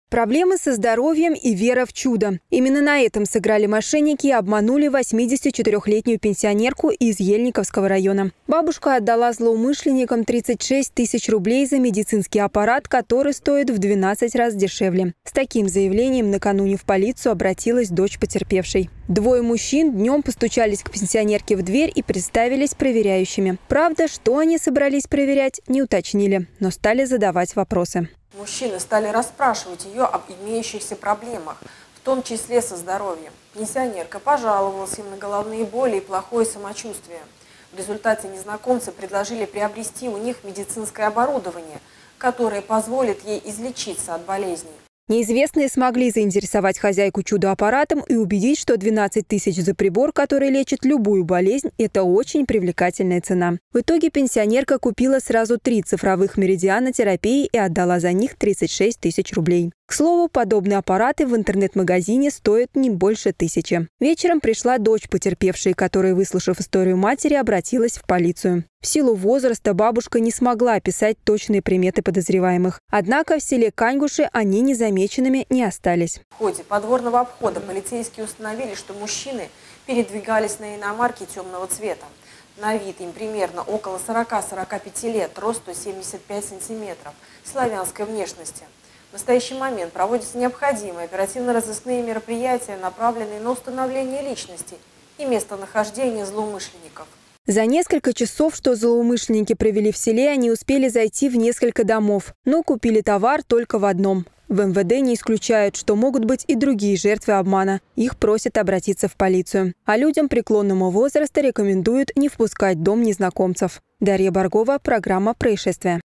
Проблемы со здоровьем и вера в чудо. Именно на этом сыграли мошенники и обманули 84-летнюю пенсионерку из Ельниковского района. Бабушка отдала злоумышленникам 36 тысяч рублей за медицинский аппарат, который стоит в 12 раз дешевле. С таким заявлением накануне в полицию обратилась дочь потерпевшей. Двое мужчин днем постучались к пенсионерке в дверь и представились проверяющими. Правда, что они собрались проверять, не уточнили, но стали задавать вопросы. Мужчины стали расспрашивать ее об имеющихся проблемах, в том числе со здоровьем. Пенсионерка пожаловалась им на головные боли и плохое самочувствие. В результате незнакомцы предложили приобрести у них медицинское оборудование, которое позволит ей излечиться от болезней. Неизвестные смогли заинтересовать хозяйку чудо-аппаратом и убедить, что 12 тысяч за прибор, который лечит любую болезнь, это очень привлекательная цена. В итоге пенсионерка купила сразу 3 цифровых меридиана терапии и отдала за них 36 тысяч рублей. К слову, подобные аппараты в интернет-магазине стоят не больше 1000. Вечером пришла дочь потерпевшей, которая, выслушав историю матери, обратилась в полицию. В силу возраста бабушка не смогла описать точные приметы подозреваемых. Однако в селе Каньгуши они незамеченными не остались. В ходе подворного обхода полицейские установили, что мужчины передвигались на иномарке темного цвета. На вид им примерно около 40-45 лет, рост 175 сантиметров, славянской внешности. В настоящий момент проводятся необходимые оперативно-розыскные мероприятия, направленные на установление личности и местонахождения злоумышленников. За несколько часов, что злоумышленники провели в селе, они успели зайти в несколько домов, но купили товар только в одном. В МВД не исключают, что могут быть и другие жертвы обмана. Их просят обратиться в полицию. А людям преклонного возраста рекомендуют не впускать в дом незнакомцев. Дарья Баргова, программа «Происшествия».